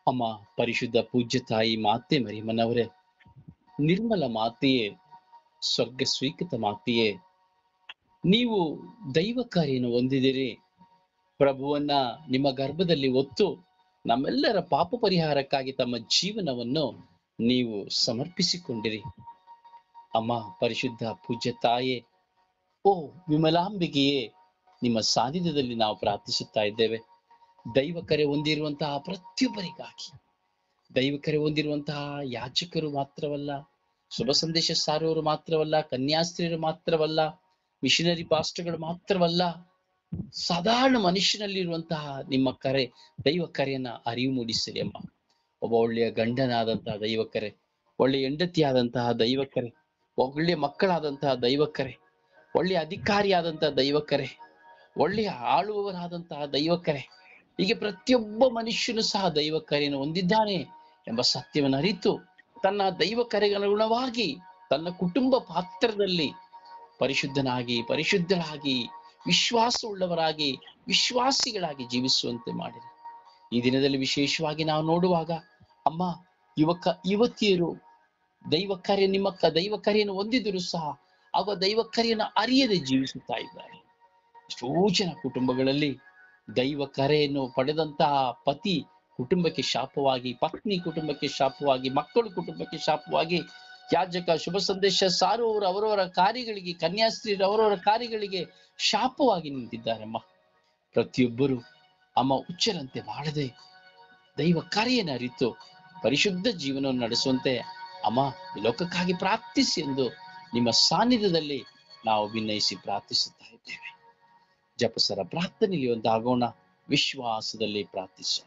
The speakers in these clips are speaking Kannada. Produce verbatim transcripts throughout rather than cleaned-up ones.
ಅಮ್ಮ ಪರಿಶುದ್ಧ ಪೂಜ್ಯ ತಾಯಿ ಮಾತೆ ಮರಿಯಮ್ಮನವರೇ, ನಿರ್ಮಲ ಮಾತೆಯೇ, ಸ್ವರ್ಗ ಸ್ವೀಕೃತ ಮಾತೆಯೇ, ನೀವು ದೈವ ಕಾರ್ಯವನ್ನು ಹೊಂದಿದಿರಿ. ಪ್ರಭುವನ್ನ ನಿಮ್ಮ ಗರ್ಭದಲ್ಲಿ ಹೊತ್ತು ನಮ್ಮೆಲ್ಲರ ಪಾಪ ಪರಿಹಾರಕ್ಕಾಗಿ ತಮ್ಮ ಜೀವನವನ್ನು ನೀವು ಸಮರ್ಪಿಸಿಕೊಂಡಿರಿ. ಅಮ್ಮ ಪರಿಶುದ್ಧ ಪೂಜ್ಯ ತಾಯೇ, ಓ ವಿಮಲಾಂಬಿಕೆಯೇ, ನಿಮ್ಮ ಸಾನ್ನಿಧ್ಯದಲ್ಲಿ ನಾವು ಪ್ರಾರ್ಥಿಸುತ್ತಾ ಇದ್ದೇವೆ. ದೈವ ಕರೆ ಹೊಂದಿರುವಂತಹ ಪ್ರತಿಯೊಬ್ಬರಿಗಾಗಿ, ದೈವ ಕರೆ ಹೊಂದಿರುವಂತಹ ಯಾಚಕರು ಮಾತ್ರವಲ್ಲ, ಶುಭ ಸಂದೇಶ ಸಾರುವವರು ಮಾತ್ರವಲ್ಲ, ಕನ್ಯಾಸ್ತ್ರೀಯರು ಮಾತ್ರವಲ್ಲ, ಮಿಷನರಿ ಪಾಸ್ಟರ್ಗಳು ಮಾತ್ರವಲ್ಲ, ಸಾಧಾರಣ ಮನುಷ್ಯನಲ್ಲಿರುವಂತಹ ನಿಮ್ಮ ಕರೆ, ದೈವ ಕರೆಯನ್ನ ಅರಿವು ಮೂಡಿಸಿರಿ ಅಮ್ಮ. ಒಬ್ಬ ಒಳ್ಳೆಯ ಗಂಡನಾದಂತಹ ದೈವ ಕರೆ, ಒಳ್ಳೆಯ ಹೆಂಡತಿಯಾದಂತಹ ದೈವ ಕರೆ, ಒಳ್ಳೆಯ ಮಕ್ಕಳಾದಂತಹ ದೈವ ಕರೆ, ಒಳ್ಳೆಯ ಅಧಿಕಾರಿಯಾದಂತಹ ದೈವ ಕರೆ, ಒಳ್ಳೆಯ ಆಳುವವರಾದಂತಹ ದೈವ ಕರೆ, ಹೀಗೆ ಪ್ರತಿಯೊಬ್ಬ ಮನುಷ್ಯನು ಸಹ ದೈವ ಕರೆಯನ್ನು ಹೊಂದಿದ್ದಾನೆ ಎಂಬ ಸತ್ಯವನ್ನು ಅರಿತು ತನ್ನ ದೈವ ಕರೆಗನುಗುಣವಾಗಿ ತನ್ನ ಕುಟುಂಬ ಪಾತ್ರದಲ್ಲಿ ಪರಿಶುದ್ಧನಾಗಿ ಪರಿಶುದ್ಧರಾಗಿ ವಿಶ್ವಾಸವುಳ್ಳವರಾಗಿ ವಿಶ್ವಾಸಿಗಳಾಗಿ ಜೀವಿಸುವಂತೆ ಮಾಡಿರಿ. ಈ ದಿನದಲ್ಲಿ ವಿಶೇಷವಾಗಿ ನಾವು ನೋಡುವಾಗ ಅಮ್ಮ, ಯುವಕ ಯುವತಿಯರು ದೈವ ಕಾರ್ಯ ನಿಮ್ಮ ದೈವ ಕಾರ್ಯವನ್ನು ಹೊಂದಿದರೂ ಸಹ ಆಗ ದೈವ ಕಾರ್ಯನ ಅರಿಯದೆ ಜೀವಿಸುತ್ತಾ ಇದ್ದಾರೆ. ಎಷ್ಟೋ ಜನ ಕುಟುಂಬಗಳಲ್ಲಿ ದೈವ ಕರೆಯನ್ನು ಪಡೆದಂತಹ ಪತಿ ಕುಟುಂಬಕ್ಕೆ ಶಾಪವಾಗಿ, ಪತ್ನಿ ಕುಟುಂಬಕ್ಕೆ ಶಾಪವಾಗಿ, ಮಕ್ಕಳು ಕುಟುಂಬಕ್ಕೆ ಶಾಪವಾಗಿ, ಯಾಜಕ ಶುಭ ಸಂದೇಶ ಸಾರುವವರು ಅವರವರ ಕಾರ್ಯಗಳಿಗೆ, ಕನ್ಯಾಸ್ತ್ರೀಯರು ಅವರವರ ಕಾರ್ಯಗಳಿಗೆ ಶಾಪವಾಗಿ ನಿಂತಿದ್ದಾರಮ್ಮ. ಪ್ರತಿಯೊಬ್ಬರು ಅಮ್ಮ ಹುಚ್ಚರಂತೆ ಮಾಡದೆ ದೈವ ಕಾರ್ಯನ ಅರಿತು ಪರಿಶುದ್ಧ ಜೀವನವನ್ನು ನಡೆಸುವಂತೆ ಅಮ್ಮ ಲೋಕಕ್ಕಾಗಿ ಪ್ರಾರ್ಥಿಸಿ ಎಂದು ನಿಮ್ಮ ಸಾನ್ನಿಧ್ಯದಲ್ಲಿ ನಾವು ವಿನಯಿಸಿ ಪ್ರಾರ್ಥಿಸುತ್ತಾ ಇದ್ದೇವೆ. ಜಪಸರ ಪ್ರಾರ್ಥನೆಯಲ್ಲಿ ಒಂದಾಗೋಣ, ವಿಶ್ವಾಸದಲ್ಲಿ ಪ್ರಾರ್ಥಿಸೋಣ.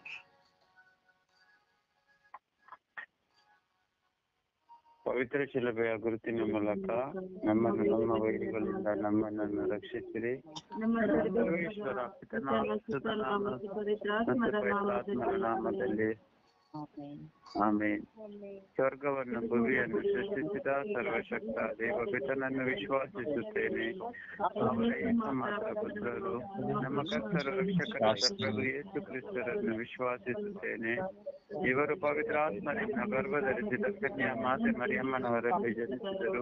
ಪವಿತ್ರ ಶಿಲುಬೆಯ ಗುರುತಿನ ಮೂಲಕ ನಮ್ಮನ್ನು ನಮ್ಮ ವೈರಿಗಳಿಂದ ನಮ್ಮನ್ನು ರಕ್ಷಿಸಿರಿ. ಸರ್ವೇಶ್ವರ ಪಿತನ ಸುತನ ಮತ್ತು ಪವಿತ್ರಾತ್ಮರ ನಾಮದಲ್ಲಿ ಆಮೇನ್. ಸ್ವರ್ಗವನ್ನು ಭೂಮಿಯನ್ನು ಸೃಷ್ಟಿಸಿದ ಸರ್ವಶಕ್ತ ದೇವ ಪಿತನನ್ನು ವಿಶ್ವಾಸಿಸುತ್ತೇನೆ. ಅವರ ಏಕಮಾತ್ರ ಪುತ್ರರು ನಮ್ಮ ಕರ್ತರು ರಕ್ಷಕರಾದ ಪ್ರಭು ಯೇಸು ಕ್ರಿಸ್ತರನ್ನು ವಿಶ್ವಾಸಿಸುತ್ತೇನೆ. ಇವರು ಪವಿತ್ರಾತ್ಮರಿಂದ ಗರ್ಭಧರಿಸಿದ ಕನ್ಯಾ ಮಾತೆ ಮರಿಯಮ್ಮನವರಲ್ಲಿ ಜನಿಸಿದರು.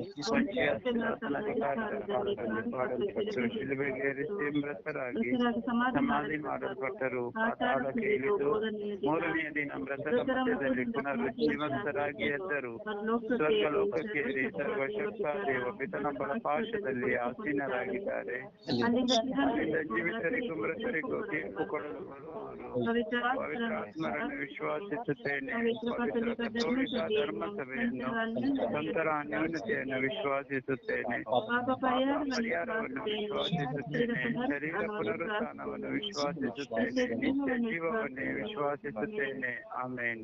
ಪಾಡಲ್ಪಟ್ಟರು, ಶಿಲುಬೆಗೇರಿಸಿ ಮೃತರಾಗಿ ಸಮಾಧಿ ಮಾಡಲ್ಪಟ್ಟರು, ಪಾತಾಳಕ್ಕೆ ಇಳಿದು ಮೂರನೆಯ ದಿನ ಮೃತರ ಮಧ್ಯದಲ್ಲಿ ಪುನರುಜ್ಜೀವಂತರಾಗಿ ಎದ್ದರು. ಸ್ವರ್ಗಲೋಕಕ್ಕೇರಿ ಸರ್ವಶಕ್ತ ದೇವ ಪಿತನ ಬಲಪಾಶದಲ್ಲಿ ಆಸೀನರಾಗಿದ್ದಾರೆ. ಅಲ್ಲಿಂದ ಜೀವಿತರಿಗೂ ಮೃತರಿಗೂ ತೀರ್ಪು ಕೊಡಲು ಬರುವವರು. ಪವಿತ್ರಾತ್ಮರನ್ನು ವಿಶ್ವಾಸಿಸುತ್ತೇನೆ. ಪವಿತ್ರ ಕಥೋಲಿಕ ಧರ್ಮಸಭೆಯನ್ನು, ಸಂತರ ಅನ್ಯೋನ್ಯತೆಯನ್ನು ವಿಶ್ವಾಸಿಸುತ್ತೇನೆ. ಪರಿಹಾರವನ್ನು ವಿಶ್ವಾಸಿಸುತ್ತೇನೆ. ಶರೀರ ಪುನರುತ್ಥಾನವನ್ನು ವಿಶ್ವಾಸಿಸುತ್ತೇನೆ. ನಿತ್ಯ ಜೀವವನ್ನೇ ವಿಶ್ವಾಸಿಸುತ್ತೇನೆ. ಆಮೇನ್.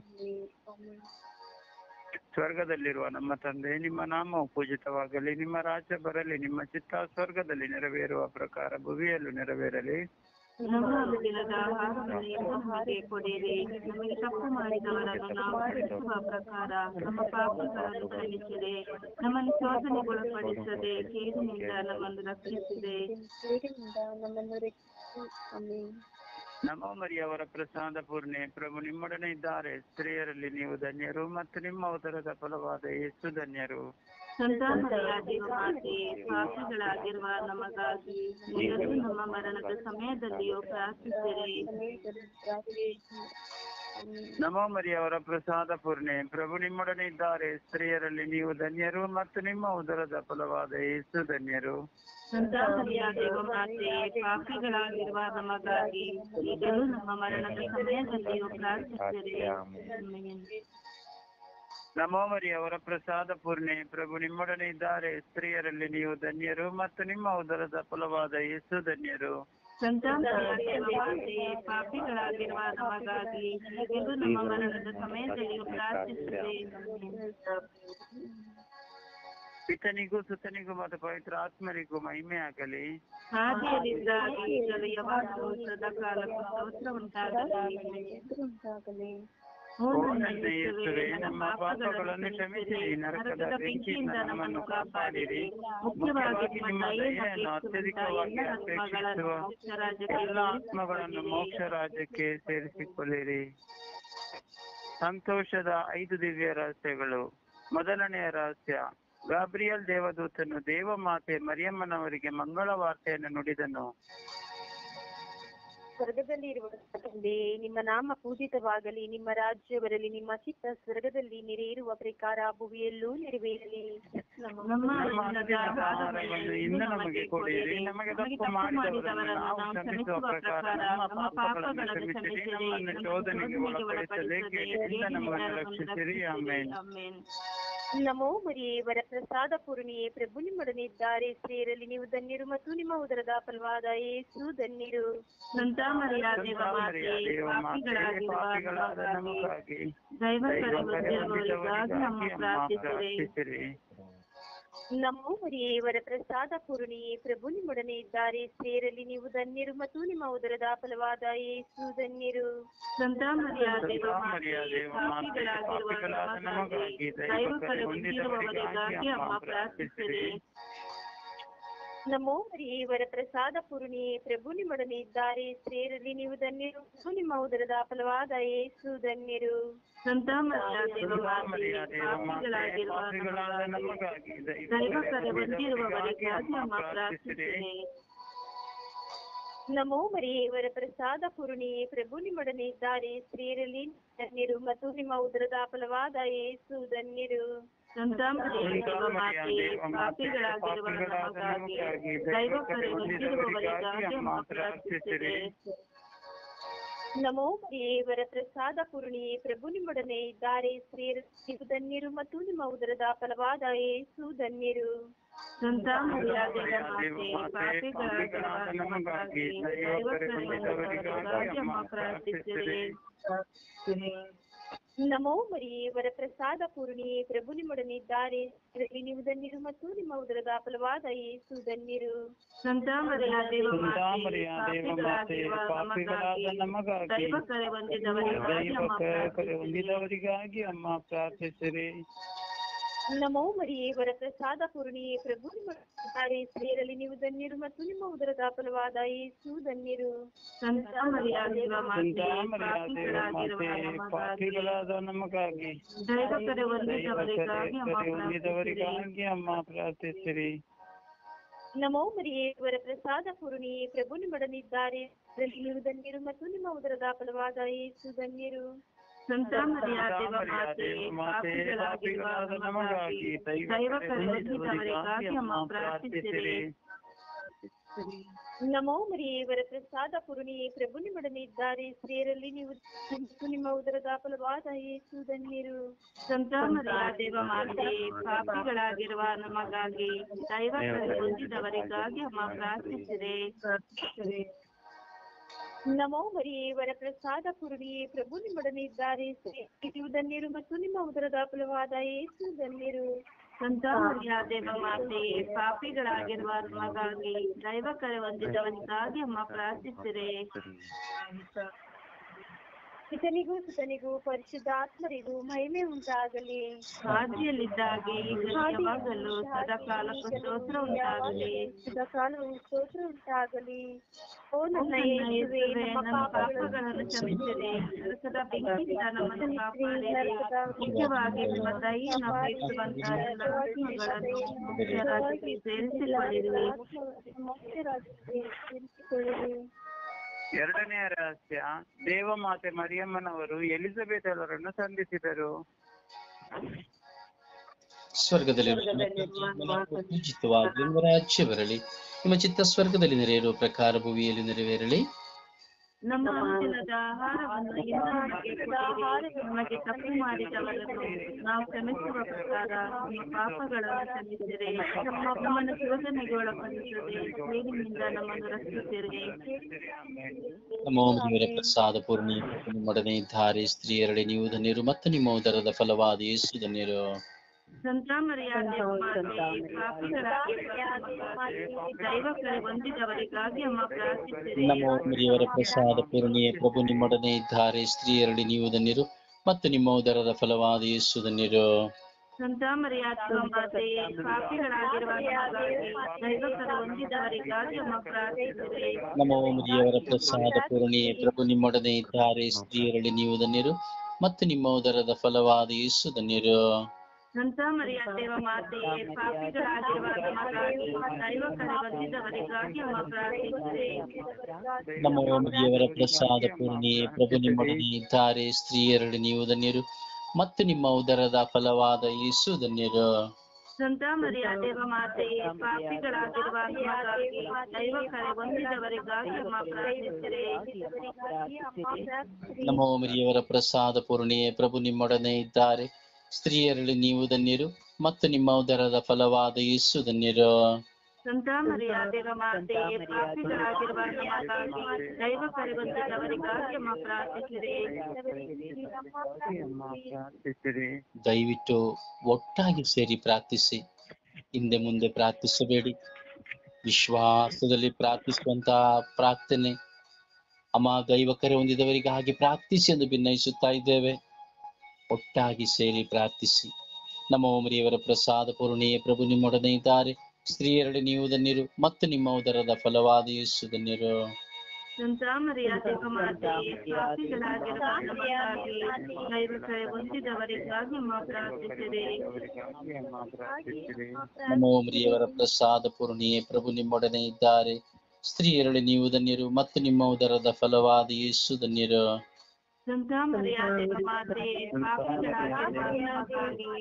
ಸ್ವರ್ಗದಲ್ಲಿರುವ ನಮ್ಮ ತಂದೆ, ನಿಮ್ಮ ನಾಮವು ಪೂಜಿತವಾಗಲಿ, ನಿಮ್ಮ ರಾಜ್ಯ ಬರಲಿ, ನಿಮ್ಮ ಚಿತ್ತ ಸ್ವರ್ಗದಲ್ಲಿ ನೆರವೇರುವ ಪ್ರಕಾರ ಭುವಿಯಲ್ಲೂ ನೆರವೇರಲಿ. ನಮ್ಮ ದಿನದ ಆಹಾರವನ್ನು ನಮಗೆ ಕೊಡಿರಿ. ನಮಗೆ ತಪ್ಪು ಮಾಡಿದವರನ್ನು ನಾವು ಕ್ಷಮಿಸುವ ಪ್ರಕಾರ ನಮ್ಮ ಪಾಪಗಳನ್ನು ಕ್ಷಮಿಸಿರಿ. ನಮ್ಮನ್ನು ಶೋಧನೆಗೊಳಪಡಿಸದೆ ಕೇಡಿನಿಂದ ನಮ್ಮನ್ನು ರಕ್ಷಿಸಿದೆ. ನಮೋ ಮರಿಯವರ ಪ್ರಸಾದ ಪೂರ್ಣೆ, ಪ್ರಭು ನಿಮ್ಮೊಡನೆ ಇದ್ದಾರೆ. ಸ್ತ್ರೀಯರಲ್ಲಿ ನೀವು ಧನ್ಯರು ಮತ್ತು ನಿಮ್ಮ ಉದರದ ಫಲವಾದ ಯೇಸು ಧನ್ಯರು. ಪಾಪಿಗಳಾಗಿರುವ ನಮಗಾಗಿ ಈಗಲೂ ನಮ್ಮ ಮರಣದ ಸಮಯದಲ್ಲಿಯೂ ಪ್ರಾರ್ಥಿಸಿರಿ. ನಮೋ ಮರಿಯವರ ಪ್ರಸಾದ ಪೂರ್ಣೆ, ಪ್ರಭು ನಿಮ್ಮೊಡನೆ ಇದ್ದಾರೆ. ಸ್ತ್ರೀಯರಲ್ಲಿ ನೀವು ಧನ್ಯರು ಮತ್ತು ನಿಮ್ಮ ಉದರದ ಫಲವಾದ ಯೇಸು ಧನ್ಯರು. ಪಾಪಿಗಳಾಗಿರುವ ನಮಗಾಗಿ ಈಗಲೂ ನಮ್ಮ ಮರಣದ ಸಮಯದಲ್ಲಿಯೂ ಪ್ರಾರ್ಥಿಸಿರಿ. ನಮೋ ಮರಿಯವರ ಪ್ರಸಾದ ಪೂರ್ಣೆ, ಪ್ರಭು ನಿಮ್ಮೊಡನೆ ಇದ್ದಾರೆ. ಸ್ತ್ರೀಯರಲ್ಲಿ ನೀವು ಧನ್ಯರು ಮತ್ತು ನಿಮ್ಮ ಉದರದ ಫಲವಾದ ಯೇಸು ಧನ್ಯರು. ಪಾಪಿಗಳಾಗಿರುವ ನಮಗಾಗಿ ಈಗಲೂ ನಮ್ಮ ಮರಣದ ಸಮಯದಲ್ಲಿಯೂ ಪ್ರಾರ್ಥಿಸಿರಿ. ಪಿತನಿಗೂ ಸುತನಿಗೂ ಮತ್ತು ಪವಿತ್ರ ಆತ್ಮರಿಗೂ ಮಹಿಮೆ ಆಗಲಿ. ಆದಿಯಲ್ಲಿದ್ದಾಗಿ ಈಗಲೂ ಯಾವಾಗಲೂ ಸದಾಕಾಲಕ್ಕೂ ಸ್ತೋತ್ರ ಉಂಟಾಗಲಿ. ನಮ್ಮ ಪಾಪಗಳನ್ನು ಕ್ಷಮಿಸಿರಿ, ನರಕದ ಬೆಂಕಿಯಿಂದ ನಮ್ಮನ್ನು ಕಾಪಾಡಿರಿ. ಮುಖ್ಯವಾಗಿ ನಿಮ್ಮ ದಯೆಯನ್ನು ಅತ್ಯಧಿಕವಾಗಿ ಅಪೇಕ್ಷಿಸುವ ಎಲ್ಲ ಆತ್ಮಗಳನ್ನು ಮೋಕ್ಷ ರಾಜ್ಯಕ್ಕೆ ಸೇರಿಸಿಕೊಳ್ಳಿರಿ. ಸಂತೋಷದ ಐದು ದಿವ್ಯ ರಹಸ್ಯಗಳು. ಮೊದಲನೆಯ ರಹಸ್ಯ, ಗಾಬ್ರಿಯಲ್ ದೇವದೂತನು ದೇವಮಾತೆ ಮರಿಯಮ್ಮನವರಿಗೆ ಮಂಗಳ ವಾರ್ತೆಯನ್ನು ನುಡಿದನು. ಸ್ವರ್ಗದಲ್ಲಿ ಇರುವ ತಂದೆ, ನಿಮ್ಮ ನಾಮ ಪೂಜಿತವಾಗಲಿ, ನಿಮ್ಮ ರಾಜ್ಯ ಬರಲಿ, ನಿಮ್ಮ ಚಿತ್ತ ಸ್ವರ್ಗದಲ್ಲಿ ನೆರವೇರುವ ಪ್ರಕಾರ ಭೂಮಿಯಲ್ಲೂ ನೆರವೇರಲಿ. ನಮ್ಮ ಅನ್ನದ ಆಹಾರವನ್ನು ಇಂದು ನಮಗೆ ಕೊಡಿರಿ, ನಮಗೆ ತಪ್ಪು ಮಾಡಿದವರನ್ನು ನಾವು ಕ್ಷಮಿಸುವ ಪ್ರಕಾರ ನಮ್ಮ ಪಾಪಗಳನ್ನು ಕ್ಷಮಿಸಿರಿ, ನಮ್ಮನ್ನು ಶೋಧನೆಗೆ ಒಳಪಡಿಸದೆ ಕೇಡಿನಿಂದ ನಮ್ಮನ್ನು ರಕ್ಷಿಸಿರಿ. ಆಮೆನ್. ಆಮೆನ್. ನಮೋ ಮರಿಯೇ, ವರಪ್ರಸಾದ ಪೂರ್ಣಿಯೇ, ಪ್ರಭು ನಿಮ್ಮೊಡನೆ ಇದ್ದಾರೆ, ಸ್ತ್ರೀಯರಲ್ಲಿ ನೀವು ಧನ್ಯರು ಮತ್ತು ನಿಮ್ಮ ಉದರದ ಫಲವಾದ ಯೇಸು ಧನ್ಯರು. ಸಂತ ಮರಿಯ ದೇವಮಾತೆ, ಪಾಪಿಗಳಾಗಿರುವ ನಮಗಾಗಿ ದೈವಕರವರಿಗಾಗಿ ನಮ್ಮ ಪ್ರಾರ್ಥಿಸಿರಿ. ನಮೋ ಮರಿಯೇ, ವರಪ್ರಸಾದ ಪೂರ್ಣಿಯೇ, ಪ್ರಭು ನಿಮ್ಮೊಡನೆ ಇದ್ದಾರೆ, ಸ್ತ್ರೀಯರಲ್ಲಿ ನೀವು ಧನ್ಯರು ಮತ್ತು ನಿಮ್ಮ ಉದರದ ಫಲವಾದ ಯೇಸು ಧನ್ಯರು. ಸಂತ ಮರಿಯ ದೇವಮಾತೆ, ಪಾಪಿಗಳಾಗಿರುವ ನಮಗಾಗಿ ದೈವಕರವರಿಗಾಗಿ ನಮ್ಮ ಪ್ರಾರ್ಥಿಸಿರಿ. ನಮೋ ಮರಿಯೇ, ವರಪ್ರಸಾದ ಪೂರ್ಣಿಯೇ, ಪ್ರಭು ನಿಮ್ಮೊಡನೆ ಇದ್ದಾರೆ, ಸ್ತ್ರೀಯರಲ್ಲಿ ನೀವು ಧನ್ಯರು ಮತ್ತು ನಿಮ್ಮ ಉದರದ ಫಲವಾದ ಯೇಸು ಧನ್ಯರು. ಸಂತ ಮರಿಯ ದೇವಮಾತೆ, ಪಾಪಿಗಳಾಗಿರುವ ನಮಗಾಗಿ ದೈವಕರವರಿಗಾಗಿ ನಮ್ಮ ಪ್ರಾರ್ಥಿಸಿರಿ. ನಮೋ ಮರಿಯೇ, ವರಪ್ರಸಾದ ಪೂರ್ಣಿಯೇ, ಪ್ರಭು ನಿಮ್ಮೊಡನೆ ಇದ್ದಾರೆ, ಸ್ತ್ರೀಯರಲ್ಲಿ ಧನ್ಯರು ಮತ್ತು ನಿಮ್ಮ ಉದರದ ಫಲವಾದ ಯೇಸು ಧನ್ಯರು. ಸಂತ ಮರಿಯ ದೇವಮಾತೆ, ಪಾಪಿಗಳಾಗಿರುವ ನಮಗಾಗಿ ದೈವಕರವರಿಗಾಗಿ ನಮ್ಮ ಪ್ರಾರ್ಥಿಸಿರಿ. ನಮೋ ಮರಿಯೇ, ವರಪ್ರಸಾದ ಪೂರ್ಣಿಯೇ, ಪ್ರಭು ನಿಮ್ಮೊಡನೆ ಇದ್ದಾರೆ, ಸ್ತ್ರೀಯರಲ್ಲಿ ನೀವು ಧನ್ಯರು ಮತ್ತು ನಿಮ್ಮ ಉದರದ ಫಲವಾದ ಯೇಸು ಧನ್ಯರು. ಸಂತ ಮರಿಯ ದೇವಮಾತೆ, ಪಾಪಿಗಳಾಗಿರುವ ನಮಗಾಗಿ ದೈವಕರವರಿಗಾಗಿ ನಮ್ಮ ಪ್ರಾರ್ಥಿಸಿರಿ. ನಮೋ ಮರಿಯೇ, ವರಪ್ರಸಾದ ಪೂರ್ಣಿಯೇ, ಪ್ರಭು ನಿಮ್ಮೊಡನೆ ಇದ್ದಾರೆ, ಸ್ತ್ರೀಯರಲ್ಲಿ ನೀವು ಧನ್ಯರು ಮತ್ತು ನಿಮ್ಮ ಉದರದ ಫಲವಾದ ಯೇಸು ಧನ್ಯರು. ಸಂತ ಮರಿಯ ದೇವಮಾತೆ, ಪಾಪಿಗಳಾಗಿರುವ ನಮಗಾಗಿ ದೈವಕರವರಿಗಾಗಿ ನಮ್ಮ ಪ್ರಾರ್ಥಿಸಿರಿ. ನಮೋ ಮರಿಯೇ, ವರಪ್ರಸಾದ ಪೂರ್ಣಿಯೇ, ಪ್ರಭು ನಿಮ್ಮೊಡನೆ ಇದ್ದಾರೆ, ಸ್ತ್ರೀಯರಲ್ಲಿ ನೀವು ಧನ್ಯರು ಮತ್ತು ನಿಮ್ಮ ಉದರದ ಫಲವಾದ ಯೇಸು ಧನ್ಯರು. ಸಂತ ಮರಿಯ ದೇವಮಾತೆ, ಪಾಪಿಗಳಾದ ನಮಗಾಗಿ ದೈವಕರವರಿಗಾಗಿ ನಮ್ಮ ಪ್ರಾರ್ಥಿಸಿರಿ. ನಮೋ ಮರಿಯೇ, ವರಪ್ರಸಾದ ಪೂರ್ಣಿಯೇ, ಪ್ರಭು ನಿಮ್ಮೊಡನೆ ಇದ್ದಾರೆ, ಸ್ತ್ರೀಯರಲ್ಲಿ ನೀವು ಧನ್ಯರು ಮತ್ತು ನಿಮ್ಮ ಉದರದ ಫಲವಾದ ಯೇಸು ಧನ್ಯರು. ಸಂತ ಮರಿಯ ದೇವಮಾತೆ, ಪಾಪಿಗಳಾಗಿರುವ ನಮಗಾಗಿ ದೈವಕರವರಿಗಾಗಿ ನಮ್ಮ ಪ್ರಾರ್ಥಿಸಿರಿ. ನಮೋ ಮರಿಯೇ, ವರಪ್ರಸಾದ ಪೂರ್ಣಿಯೇ, ಪ್ರಭು ನಿಮ್ಮೊಡನೆ ಇದ್ದಾರೆ, ಸ್ತ್ರೀಯರಲ್ಲಿ ನೀವು ನಿಮ್ಮ ಉದರದ ಫಲವಾದ ಯೇಸು ಧನ್ಯರು. ಸಂತ ಮರಿಯ ದೇವಮಾತೆ, ಪಾಪಿಗಳಾಗಿರುವ ನಮಗಾಗಿ ದೈವಕರವರಿಗಾಗಿ ನಮ್ಮ ಪ್ರಾರ್ಥಿಸಿರಿ. ನಮೋ ಮರಿಯೇ, ವರಪ್ರಸಾದ ಪೂರ್ಣಿಯೇ, ಪ್ರಭು ನಿಮ್ಮೊಡನೆ ಇದ್ದಾರೆ, ನೀವು ಧನ್ಯರು ಮತ್ತು ನಿಮ್ಮ ಉದರದ ಫಲವಾದ ಯೇಸು ಧನ್ಯರು. ಸಂತ ಮರಿಯ ದೇವಮಾತೆ, ಪಾಪಿಗಳಾಗಿರುವ ನಮಗಾಗಿ ದೈವಕರವರಿಗಾಗಿ ನಮ್ಮ ಪ್ರಾರ್ಥಿಸಿರಿ. ಪಿತನಿಗೂ ಸುತನಿಗೂ ಪರಿಶುದ್ಧಾತ್ಮರಿಗೂ ಮಹಿಮೆ ಉಂಟಾಗಲಿ, ಆದಿಯಲ್ಲಿದ್ದಾಗೆ ಯಾವಾಗಲೂ ಸದಾಕಾಲಕ್ಕೂ ಸ್ತೋತ್ರ ಉಂಟಾಗಲಿ. ಸದಾಕಾಲವು ಸ್ತೋತ್ರ ಉಂಟಾಗಲಿ. ಓ ನನ್ನ ಯೇಸುವೇ, ನಮ್ಮ ಪಾಪಗಳನ್ನು ಕ್ಷಮಿಸಿರಿ, ನರಕದ ಬೆಂಕಿಯಿಂದ ನಮ್ಮನ್ನು ಕಾಪಾಡಿರಿ, ಮುಖ್ಯವಾಗಿ ನಿಮ್ಮ ದಯೆಯನ್ನು ಅಪೇಕ್ಷಿಸುವಂತಹ ಎಲ್ಲ ಆತ್ಮಗಳನ್ನು ಮುಖ್ಯ ರಾಜ್ಯಕ್ಕೆ ಸೇರಿಸಿಕೊಳ್ಳಿರಿ. ಎರಡನೆಯ ರಹಸ್ಯ, ದೇವಮಾತೆ ಮರಿಯಮ್ಮನವರು ಎಲಿಜಬೆತ್ ಅವರನ್ನು ಸಂಧಿಸಿದರು. ಸ್ವರ್ಗದಲ್ಲಿ ಪೂಜಿತವಾಗಿ ನಿಮ್ಮ ರಾಜ್ಯ ಬರಲಿ, ನಿಮ್ಮ ಚಿತ್ತ ಸ್ವರ್ಗದಲ್ಲಿ ನೆರವೇರುವ ಪ್ರಕಾರ ಭೂಮಿಯಲ್ಲಿ ನೆರವೇರಲಿ. ನಮ್ಮ ಅನುದಿನದ ಆಹಾರವನ್ನು ಇಂದು ನಮಗೆ ಕೊಡಿರಿ, ನಮಗೆ ತಪ್ಪು ಮಾಡಿದವರನ್ನು ನಾವು ಕ್ಷಮಿಸುವ ಪ್ರಕಾರ ನಮ್ಮ ಪಾಪಗಳನ್ನು ಕ್ಷಮಿಸಿರಿ, ನಮ್ಮನ್ನು ಶೋಧನೆಗೆ ಒಳಪಡಿಸದೆ ಕೇಡಿನಿಂದ ನಮ್ಮನ್ನು ರಕ್ಷಿಸಿರಿ. ನಮೋ ದೇವರ ಪ್ರಸಾದ ಪೂರ್ಣಿ, ನಿಮ್ಮೊಡನೆ ಇದ್ದಾರೆ, ಸ್ತ್ರೀಯರಲ್ಲಿ ನೀವು ಧನ್ಯರು ಮತ್ತು ನಿಮ್ಮ ಉದರದ ಫಲವಾದ ಯೇಸು ಧನ್ಯರು. ಸಂತ ಮರಿಯ ದೇವಮಾತೆ, ದೈವಕರೆ ಹೊಂದಿದವರಿಗಾಗಿ ನಮ್ಮ ಪ್ರಾರ್ಥಿಸಿರಿ. ನಮೋ ದೇವರ ಪ್ರಸಾದ ಪೂರ್ಣಿಯೇ, ಪ್ರಭು ನಿಮ್ಮೊಡನೆ ಇದ್ದಾರೆ, ಸ್ತ್ರೀಯರಲ್ಲಿ ನೀವು ಧನ್ಯರು ಮತ್ತು ನಿಮ್ಮ ಉದರದ ಫಲವಾದ ಯೇಸು ಧನ್ಯರು. ಸಂತ ಮರಿಯ ದೇವಮಾತೆ, ಪಾಪಿಗಳಾಗಿರುವ ನಮಗಾಗಿ ದೈವಕರೆ ಹೊಂದಿದವರಿಗಾಗಿ ನಮ್ಮ ಪ್ರಾರ್ಥಿಸಿರಿ. ನಮೋ ದೇವರ ಪ್ರಸಾದ ಪೂರ್ಣಿಯೇ, ಪ್ರಭು ನಿಮ್ಮೊಡನೆ ಇದ್ದಾರೆ, ಸ್ತ್ರೀಯರಲ್ಲಿ ನೀವು ಧನ್ಯರು ಮತ್ತು ನಿಮ್ಮ ಉದರದ ಫಲವಾದ ಯೇಸು ಧನ್ಯರು. ಸಂತ ಮರಿಯ ದೇವ ಮಾತೆಯೇ, ಪಾಪಿಗಳಾಗಿರುವ ನಮಗಾಗಿ ದೈವ ಕರೆ ಬಂದಿದ್ದವರಿಗಾಗಿ ಅಮ್ಮ ಪ್ರಾರ್ಥಿಸಿರಿ. ನಮೋ ಮರಿಯವರ ಪ್ರಸಾದ ಪೂರ್ಣಿಯೇ, ಪ್ರಭು ನಿಮ್ಮೊಡನೆ ಇದ್ದಾರೆ, ಸ್ತ್ರೀಯರಲ್ಲಿ ನೀವು ಧನ್ಯರು ಮತ್ತು ನಿಮ್ಮ ಉದರದ ಫಲವಾದ ಯೇಸು ಧನ್ಯರು. ಸಂತ ಮರಿಯ ದೇವ ಮಾತೆಯೇ, ಪಾಪಿಗಳಾಗಿರುವ ನಮಗಾಗಿ ದೈವ ಕರೆ ಹೊಂದಿದವರಿಗಾಗಿ ಅಮ್ಮ ಪ್ರಾರ್ಥಿಸಿರಿ. ನಮೋ ಮರಿಯವರ ಪ್ರಸಾದ ಪೂರ್ಣಿಯೇ, ಪ್ರಭು ನಿಮ್ಮೊಡನೆ ಇದ್ದಾರೆ, ಸ್ತ್ರೀಯರಲ್ಲಿ ನೀವು ಧನ್ಯರು ಮತ್ತು ನಿಮ್ಮ ಉದರದ ಫಲವಾದ ಯೇಸು ಧನ್ಯರು. ಸಂತ ಮರಿಯ ದೇವ ಮಾತೆಯೇ, ಪಾಪಿಗಳಾಗಿರುವ ನಮಗಾಗಿ ದೈವ ಕರೆ ಹೊಂದಿದವರಿಗಾಗಿ ಅಮ್ಮ ಪ್ರಾರ್ಥಿಸಿರಿ. ದಯವಿಟ್ಟು ಒಟ್ಟಾಗಿ ಸೇರಿ ಪ್ರಾರ್ಥಿಸಿ. ಹಿಂದೆ ಮುಂದೆ ಪ್ರಾರ್ಥಿಸಬೇಡಿ. ವಿಶ್ವಾಸದಲ್ಲಿ ಪ್ರಾರ್ಥಿಸುವಂತಹ ಪ್ರಾರ್ಥನೆ ಅಮ್ಮ ದೈವ ಕರೆ ಹೊಂದಿದವರಿಗಾಗಿ ಪ್ರಾರ್ಥಿಸಿ ಎಂದು ಭಿನ್ನಯಿಸುತ್ತಾ ಇದ್ದೇವೆ. ಒಟ್ಟಾಗಿ ಸೇರಿ ಪ್ರಾರ್ಥಿಸಿ. ನಮೋ ಮರಿಯವರ ಪ್ರಸಾದ ಪೂರ್ಣಿಯೇ, ಪ್ರಭು ನಿಮ್ಮೊಡನೆ ಇದ್ದಾರೆ, ಸ್ತ್ರೀಯರಲ್ಲಿ ನೀವು ಧನ್ಯರು ಮತ್ತು ನಿಮ್ಮ ಉದರದ ಫಲವಾದ ಯೇಸು ಧನ್ಯರು. ಸಂತ ಮರಿಯ ದೇವ ಮಾತೆಯೇ, ಪಾಪಿಗಳಾಗಿರುವ ನಮಗಾಗಿ ದೈವ ಕರೆ ಹೊಂದಿದವರಿಗಾಗಿ ಅಮ್ಮ ಪ್ರಾರ್ಥಿಸಿರಿ. ನಮೋ ಮರಿಯವರ ಪ್ರಸಾದ ಪೂರ್ಣಿಯೇ, ಪ್ರಭು ನಿಮ್ಮೊಡನೆ ಇದ್ದಾರೆ, ಸ್ತ್ರೀಯರಲ್ಲಿ ನೀವು ಧನ್ಯರು ಮತ್ತು ನಿಮ್ಮ ಉದರದ ಫಲವಾದ ಯೇಸು ಧನ್ಯರು. ಸಂತ ಮರಿಯ ದೇವ ಮಾತೆಯೇ, ಪಾಪಿಗಳಾಗಿರುವ ನಮಗಾಗಿ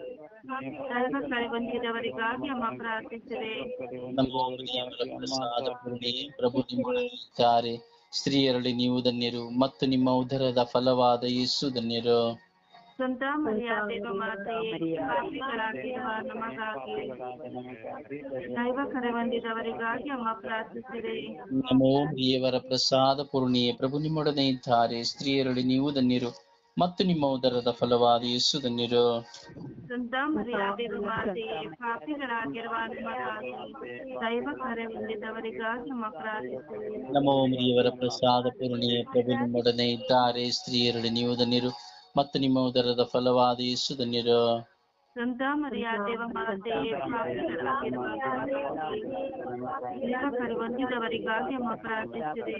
ದೈವ ಕರೆ ಹೊಂದಿದವರಿಗಾಗಿ ಅಮ್ಮ ಪ್ರಾರ್ಥಿಸಿರಿ. ನಮೋ ಮರಿಯವರ ಪ್ರಸಾದ ಪೂರ್ಣಿಯೇ, ಪ್ರಭು ನಿಮ್ಮೊಡನೆ ಇದ್ದಾರೆ, ಸ್ತ್ರೀಯರಲ್ಲಿ ನೀವು ಧನ್ಯರು ಮತ್ತು ನಿಮ್ಮ ಉದರದ ಫಲವಾದ ಯೇಸು ಧನ್ಯರು. ಸಂತ ಮರಿಯ ದೇವ ಮಾತೆಯೇ, ಪಾಪಿಗಳಾಗಿರುವ ನಮಗಾಗಿ ದೈವ ಕರೆ ಹೊಂದಿದವರಿಗಾಗಿ ಅಮ್ಮ ಪ್ರಾರ್ಥಿಸಿರಿ. ನಮೋ ಮರಿಯವರ ಪ್ರಸಾದ ಪೂರ್ಣಿಯೇ, ಪ್ರಭು ನಿಮ್ಮೊಡನೆ ಇದ್ದಾರೆ, ಸ್ತ್ರೀಯರಲ್ಲಿ ನೀವು ಧನ್ಯರು ಮತ್ತು ನಿಮ್ಮ ಉದರದ ಫಲವಾದ ಯೇಸು ಧನ್ಯರು. ಸಂತ ಮರಿಯ ದೇವ ಮಾತೆಯೇ, ಪಾಪಿಗಳಾಗಿರುವ ನಮಗಾಗಿ ದೈವ ಕರೆ ಹೊಂದಿದವರಿಗಾಗಿ ಅಮ್ಮ ಪ್ರಾರ್ಥಿಸಿರಿ. ನಮೋ ಮರಿಯವರ ಪ್ರಸಾದ ಪೂರ್ಣಿಯೇ, ಪ್ರಭು ನಿಮ್ಮೊಡನೆ ಇದ್ದಾರೆ, ಸ್ತ್ರೀಯರಲ್ಲಿ ನೀವು ಧನ್ಯರು ಮತ್ತು ನಿಮ್ಮ ಉದರದ ಫಲವಾದ ಯೇಸು ಧನ್ಯರು. ಸಂತ ಮರಿಯ ದೇವ ಮಾತೆಯೇ, ಪಾಪಿಗಳಾಗಿರುವ ನಮಗಾಗಿ ದೈವ ಕರೆ ಹೊಂದಿದವರಿಗಾಗಿ ಅಮ್ಮ ಪ್ರಾರ್ಥಿಸಿರಿ.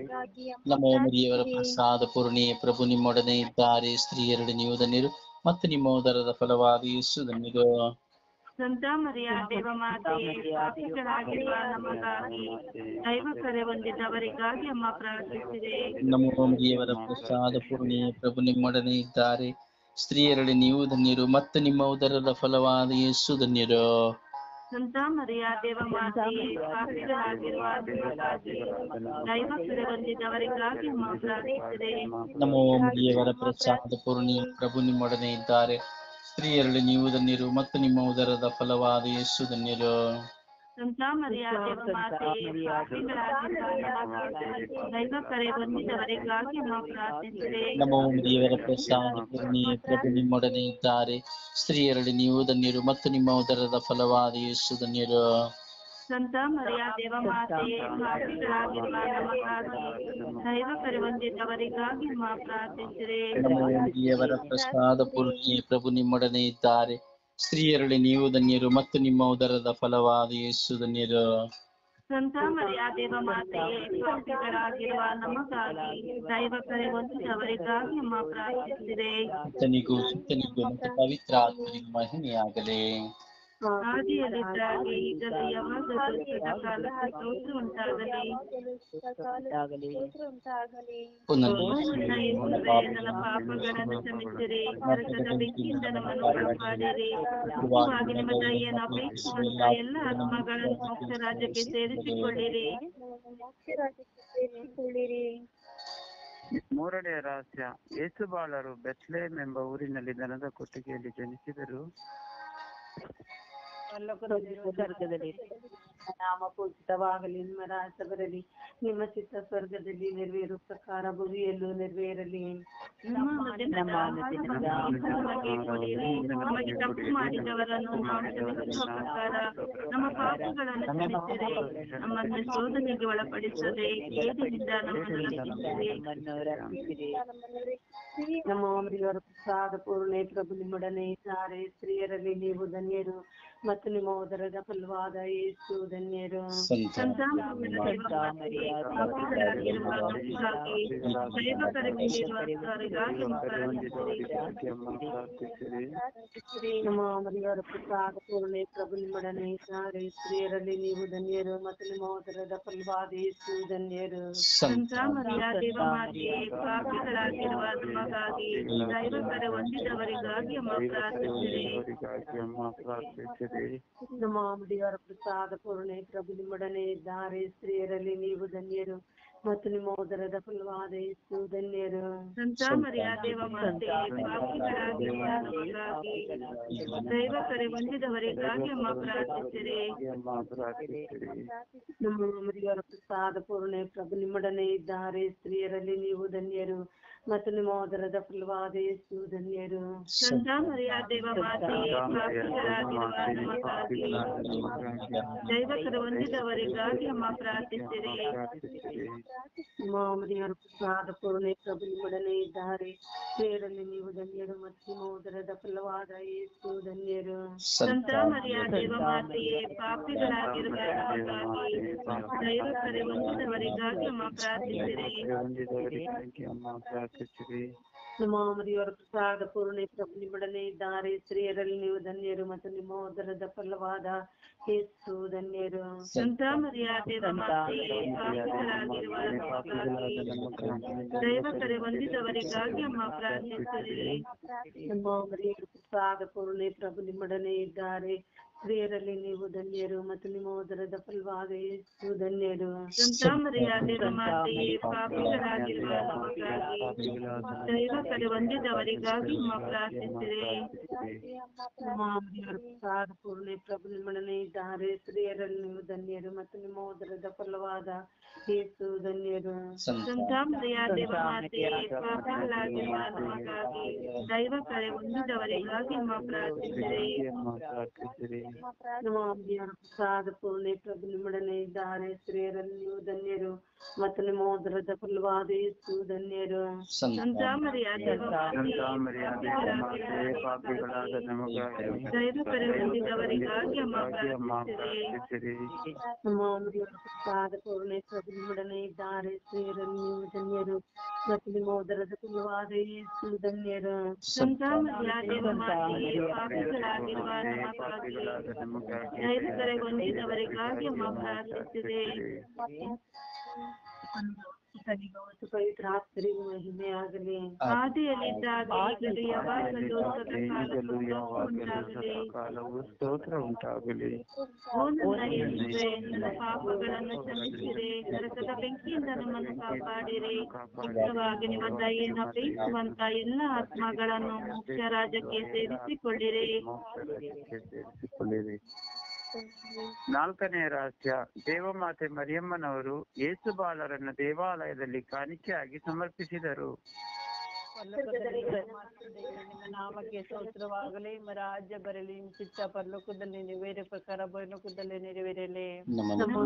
ನಮೋ ಮರಿಯವರ ಪ್ರಸಾದ ಪೂರ್ಣಿಯೇ, ಪ್ರಭು ನಿಮ್ಮೊಡನೆ ಇದ್ದಾರೆ, ಸ್ತ್ರೀಯರಲ್ಲಿ ನೀವು ಧನ್ಯರು ಮತ್ತು ನಿಮ್ಮ ಉದರದ ಫಲವಾದ ಯೇಸು ಧನ್ಯರು. ಸಂತ ಮರಿಯ ದೇವ ಮಾತೆಯೇ, ಪಾಪಿಗಳಾಗಿರುವ ನಮಗಾಗಿ ದೈವ ಕರೆ ಹೊಂದಿದವರಿಗಾಗಿ ಅಮ್ಮ ಪ್ರಾರ್ಥಿಸಿರಿ. ನಮೋ ಮರಿಯವರ ಪ್ರಸಾದ ಪೂರ್ಣಿಯೇ, ಪ್ರಭು ನಿಮ್ಮೊಡನೆ ಇದ್ದಾರೆ, ಸ್ತ್ರೀಯರಲ್ಲಿ ನೀವು ಧನ್ಯರು ಮತ್ತು ನಿಮ್ಮ ಉದರದ ಫಲವಾದ ಯೇಸು ಧನ್ಯರು. ಸಂತ ಮರಿಯ ದೇವ ಮಾತೆಯೇ, ಪಾಪಿಗಳಾಗಿರುವ ನಮಗಾಗಿ ದೈವ ಕರೆ ಹೊಂದಿದವರಿಗಾಗಿ ಅಮ್ಮ ಪ್ರಾರ್ಥಿಸಿರಿ. ನಮೋ ಮರಿಯವರ ಪ್ರಸಾದ ಪೂರ್ಣಿಯೇ, ಪ್ರಭು ನಿಮ್ಮೊಡನೆ ಇದ್ದಾರೆ, ಸ್ತ್ರೀಯರಲ್ಲಿ ನೀವು ಧನ್ಯರು ಮತ್ತು ನಿಮ್ಮ ಉದರದ ಫಲವಾದ ಯೇಸು ಧನ್ಯರು. ಸಂತ ಮರಿಯ ದೇವ ಮಾತೆಯೇ, ಪಾಪಿಗಳಾಗಿರುವ ನಮಗಾಗಿ ದೈವ ಕರೆ ಹೊಂದಿದವರಿಗಾಗಿ ಅಮ್ಮ ಪ್ರಾರ್ಥಿಸಿರಿ. ನಮೋ ಮರಿಯವರ ಪ್ರಸಾದ ಪೂರ್ಣಿಯೇ, ಪ್ರಭು ನಿಮ್ಮೊಡನೆ ಇದ್ದಾರೆ, ಸ್ತ್ರೀಯರಲ್ಲಿ ನೀವು ಧನ್ಯರು ಮತ್ತು ನಿಮ್ಮ ಉದರದ ಫಲವಾದ ಯೇಸು ಧನ್ಯರು. ಸಂತ ಮರಿಯ ದೇವ ಮಾತೆಯೇ, ಪಾಪಿಗಳಾಗಿರುವ ನಮಗಾಗಿ ದೈವ ಕರೆ ಹೊಂದಿದವರಿಗಾಗಿ ಅಮ್ಮ ಪ್ರಾರ್ಥಿಸಿರಿ. ನಮೋ ಮರಿಯವರ ಪ್ರಸಾದ ಪೂರ್ಣಿಯೇ, ಪ್ರಭು ನಿಮ್ಮೊಡನೆ ಇದ್ದಾರೆ, ಸ್ತ್ರೀಯರಲ್ಲಿ ನೀವು ಧನ್ಯರು ಮತ್ತು ನಿಮ್ಮ ಉದರದ ಫಲವಾದ ಯೇಸು ಧನ್ಯರು. ಸಂತ ಮರಿಯ ದೇವ ಮಾತೆಯೇ, ಪಾಪಿಗಳಾಗಿರುವ ನಮಗಾಗಿ ದೈವ ಕರೆ ಹೊಂದಿದವರಿಗಾಗಿ ಅಮ್ಮ ಪ್ರಾರ್ಥಿಸಿರಿ. ಸುತ್ತನಿಗೂ ಸುತ್ತನಿಗೂ ಮತ್ತು ಪವಿತ್ರ ಆತ್ಮನಿಗೂ ಮಹಿಮೆಯಾಗಲಿ. ಆದಿಯಲ್ಲಿದ್ದಾಗೆ ಈಗಲೂ ಯಾವಾಗಲೂ ಸದಾಕಾಲಕ್ಕೂ ಸ್ತೋತ್ರ ಉಂಟಾಗಲಿ. ಯೇಸುವೇ, ನನ್ನ ಪಾಪಗಳನ್ನು ಕ್ಷಮಿಸಿರಿ, ನರಕದ ಬೆಂಕಿಯಿಂದ ನಮ್ಮನ್ನು ಕಾಪಾಡಿರಿ, ಮುಖ್ಯವಾಗಿ ನಿಮ್ಮ ದಯೆಯನ್ನು ಅಪೇಕ್ಷಿಸುವಂತ ಎಲ್ಲ ಆತ್ಮಗಳನ್ನು ಮೋಕ್ಷ ರಾಜ್ಯಕ್ಕೆ ಸೇರಿಸಿಕೊಳ್ಳಿರಿ. ಮೂರನೆಯ ರಹಸ್ಯ, ಯೇಸು ಬಾಳರು ಬೆತ್ಲೆಹೇಮ್ ಎಂಬ ಊರಿನಲ್ಲಿ ದನದ ಕೊಟ್ಟಿಗೆಯಲ್ಲಿ ಜನಿಸಿದರು. ಸ್ವರ್ಗದಲ್ಲಿ ನಾಮ ಪೂಜಿತವಾಗಲಿ, ನಿಮ್ಮ ರಾಜ್ಯ ಬರಲಿ, ನಿಮ್ಮ ಚಿತ್ತ ಸ್ವರ್ಗದಲ್ಲಿ ನೆರವೇರು ಪ್ರಕಾರ ಭೂಮಿಯಲ್ಲೂ ನೆರವೇರಲಿ. ನಮಗೆ ತಪ್ಪು ಮಾಡಿದವರನ್ನು ನಾವು ಕ್ಷಮಿಸುವ ಪ್ರಕಾರ ನಮ್ಮ ಪಾಪಗಳನ್ನು ಕ್ಷಮಿಸಿರಿ, ನಮ್ಮನ್ನು ಶೋಧನೆಗೆ ಒಳಪಡಿಸದೆ ಕೇಡಿನಿಂದ ನಮ್ಮನ್ನು ರಕ್ಷಿಸಿರಿ. ನಮ್ಮ ಮರಿಯವರ ಪ್ರಸಾದ ಪೂರ್ಣೆ, ಪ್ರಭು ನಿಮ್ಮೊಡನೆ ಇದ್ದಾರೆ, ಸ್ತ್ರೀಯರಲ್ಲಿ ನೀವು ಧನ್ಯರು ಮತ್ತು ನಿಮ್ಮ ಉದರದ ಫಲವಾದ ಯೇಸು ಧನ್ಯರು. ಸಂತ ನಮ್ಮ ಮರಿಯವರ ಪ್ರಸಾದ ಪೂರ್ಣೆ ಪ್ರಭು ನಿಮ್ಮೊಡನೆ ಇದ್ದಾರೆ, ಸ್ತ್ರೀಯರಲ್ಲಿ ನೀವು ಧನ್ಯರು ಮತ್ತು ನಿಮ್ಮ ಉದರದ ಫಲವಾದ ಯೇಸು ಧನ್ಯರು. ಸಂತ ಮರಿಯ ದೇವಮಾತೆಯೇ, ಪಾಪಿಗಳಾಗಿರುವ ನಮಗಾಗಿ ದೈವಕರ ಹೊಂದಿದವರಿಗಾಗಿ ಅಮ್ಮ ಪ್ರಾರ್ಥಿಸಿರಿ. ನಮ್ಮ ಮರಿಯವರ ಪ್ರಸಾದ ಪೂರ್ಣೆ ಪ್ರಭು ನಿಮ್ಮೊಡನೆ ಇದ್ದಾರೆ, ಸ್ತ್ರೀಯರಲ್ಲಿ ನೀವು ಧನ್ಯರು ಮತ್ತು ನಿಮ್ಮ ಉದರದ ಫಲವಾದ ಯೇಸು ಧನ್ಯರು. ಸಂತ ಮರಿಯ ದೇವಮಾತೆಯೇ, ಪಾಪಿಗಳಾಗಿರುವ ನಮಗಾಗಿ ದೈವಕರ ಹೊಂದಿದವರಿಗಾಗಿ ಅಮ್ಮ ಪ್ರಾರ್ಥಿಸಿರಿ. ನಮ್ಮ ಮರಿಯವರ ಪ್ರಸಾದ ಪೂರ್ಣೆ ಪ್ರಭು ನಿಮ್ಮೊಡನೆ ಇದ್ದಾರೆ, ಸ್ತ್ರೀಯರಲ್ಲಿ ನೀವು ಧನ್ಯರು ಮತ್ತು ನಿಮ್ಮ ಉದರದ ಫಲವಾದ ಯೇಸು ಧನ್ಯರು. ಸಂತ ಮರಿಯ ದೇವಮಾತೆಯೇ, ಪಾಪಿಗಳಾಗಿರುವ ನಮಗಾಗಿ ದೈವಕರ ಹೊಂದಿದವರಿಗಾಗಿ ಅಮ್ಮ ಪ್ರಾರ್ಥಿಸಿರಿ. ನಮ್ಮ ಮರಿಯವರ ಪ್ರಸಾದ ಪೂರ್ಣೆ ಪ್ರಭು ನಿಮ್ಮೊಡನೆ ಇದ್ದಾರೆ, ಸ್ತ್ರೀಯರಲ್ಲಿ ನೀವು ಧನ್ಯರು ಮತ್ತು ನಿಮ್ಮ ಉದರದ ಫಲವಾದ ಯೇಸು ಧನ್ಯರು. ಸಂತ ಮರಿಯ ದೇವಮಾತೆಯೇ, ಪಾಪಿಗಳಾಗಿರುವ ನಮಗಾಗಿ ದೈವಕರ ಹೊಂದಿದವರಿಗಾಗಿ ಅಮ್ಮ ಪ್ರಾರ್ಥಿಸಿರಿ. ನಮ್ಮ ಮರಿಯವರ ಪ್ರಸಾದ ಪೂರ್ಣೆ ಪ್ರಭು ನಿಮ್ಮೊಡನೆ ಇದ್ದಾರೆ, ಸ್ತ್ರೀಯರಲ್ಲಿ ನೀವು ಧನ್ಯರು ಮತ್ತು ನಿಮ್ಮ ಉದರದ ಫಲವಾದ ಯೇಸು ಧನ್ಯರು. ಸಂತ ಮರಿಯ ದೇವಮಾತೆಯೇ, ಪಾಪಿಗಳಾಗಿರುವ ನಮಗಾಗಿ ದೈವಕರ ಹೊಂದಿದವರಿಗಾಗಿ ಅಮ್ಮ ಪ್ರಾರ್ಥಿಸಿರಿ. ನಮ್ಮ ಮರಿಯವರ ಪ್ರಸಾದ ಪೂರ್ಣೆ ಪ್ರಭು ನಿಮ್ಮೊಡನೆ ಇದ್ದಾರೆ, ಸ್ತ್ರೀಯರಲ್ಲಿ ನೀವು ಧನ್ಯರು ಮತ್ತು ನಿಮ್ಮ ಉದರದ ಫಲವಾದ ಯೇಸು ಧನ್ಯರು. ಸಂತ ಮರಿಯ ದೇವಮಾತೆಯೇ, ಪಾಪಿಗಳಾಗಿರುವ ನಮಗಾಗಿ ದೈವಕರ ಹೊಂದಿದವರಿಗಾಗಿ ಅಮ್ಮ ಪ್ರಾರ್ಥಿಸಿರಿ. ನಮ್ಮ ಮರಿಯವರ ಪ್ರಸಾದ ಪೂರ್ಣೆ ಪ್ರಭು ನಿಮ್ಮೊಡನೆ ಇದ್ದಾರೆ, ಸ್ತ್ರೀಯರಲ್ಲಿ ನೀವು ಧನ್ಯರು ಮತ್ತು ನಿಮ್ಮ ಉದರದ ಫಲವಾದ ಯೇಸು ಧನ್ಯರು. ಸಂತ ಮರಿಯ ದೇವಮಾತೆಯೇ, ಪಾಪಿಗಳಾಗಿರುವ ನಮಗಾಗಿ ದೈವಕರ ಹೊಂದಿದವರಿಗಾಗಿ ಅಮ್ಮ ಪ್ರಾರ್ಥಿಸಿರಿ. ನಮ್ಮ ಮರಿಯವರ ಪ್ರಸಾದ ಪೂರ್ಣೆ ಪ್ರಭು ನಿಮ್ಮೊಡನೆ ಇದ್ದಾರೆ, ಸ್ತ್ರೀಯರಲ್ಲಿ ನೀವು ಧನ್ಯರು ಮತ್ತು ನಿಮ್ಮ ಉದರದ ಫಲವಾದ ಯೇಸು ಧನ್ಯರು. ಸಂತ ಮರಿಯ ದೇವಮಾತೆಯೇ, ದೈವಕರ ಹೊಂದಿದವರಿಗಾಗಿ ಅಮ್ಮ ಪ್ರಾರ್ಥಿಸಿರಿ. ನಮ್ಮ ಮರಿಯವರ ಪ್ರಸಾದ ಪೂರ್ಣೆ ಪ್ರಭು ನಿಮ್ಮೊಡನೆ ಇದ್ದಾರೆ, ಸ್ತ್ರೀಯರಲ್ಲಿ ನೀವು ಧನ್ಯರು ಮತ್ತು ನಿಮ್ಮ ಉದರದ ಫಲವಾದ ಯೇಸು ಧನ್ಯರು. ಸಂತ ಮರಿಯ ದೇವಮಾತೆಯೇ, ಪಾಪಿಗಳಾಗಿರುವ ನಮಗಾಗಿ ದೈವಕರ ಹೊಂದಿದವರಿಗಾಗಿ ಅಮ್ಮ ಪ್ರಾರ್ಥಿಸಿರಿ. ಪವಿತ್ರಾತ್ಮರಿಗೂ ಮಹಿಮೆ ಆಗಲಿ. ಆದಿಯಲ್ಲಿದ್ದಾಗ ಈಗಲೂ ಯಾವಾಗಲೂ ಸ್ತೋತ್ರ ಉಂಟಾಗಲಿ. ಓ ನನ್ನ ಯೇಸುವೇ, ನನ್ನ ಪಾಪಗಳನ್ನು ಕ್ಷಮಿಸಿರಿ, ನರಕದ ಬೆಂಕಿಯಿಂದ ನಮ್ಮನ್ನು ಕಾಪಾಡಿರಿ. ಮುಖ್ಯವಾಗಿ ನಿಮ್ಮ ದಯೆಯನ್ನು ಅಪೇಕ್ಷಿಸುವಂತ ಎಲ್ಲ ಆತ್ಮಗಳನ್ನು ಮುಖ್ಯ ರಾಜ್ಯಕ್ಕೆ ಸೇರಿಸಿಕೊಳ್ಳಿರಿ. ನಾಲ್ಕನೇ ರಹಸ್ಯ, ದೇವಮಾತೆ ಮರಿಯಮ್ಮನವರು ಯೇಸು ಬಾಲರನ್ನು ದೇವಾಲಯದಲ್ಲಿ ಕಾಣಿಕೆಯಾಗಿ ಸಮರ್ಪಿಸಿದರು. ನಿಮ್ಮ ನಾಮಕ್ಕೆ ಸ್ತೋತ್ರವಾಗಲಿ, ನಿಮ್ಮ ರಾಜ್ಯ ಬರಲಿ, ನಿಮ್ಮ ಚಿತ್ತ ಪರಲೋಕದಲ್ಲಿ ನೆರವೇರೋ ಪ್ರಕಾರ ಭೂಲೋಕದಲ್ಲಿ ನೆರವೇರಲಿ. ನಮ್ಮನ್ನು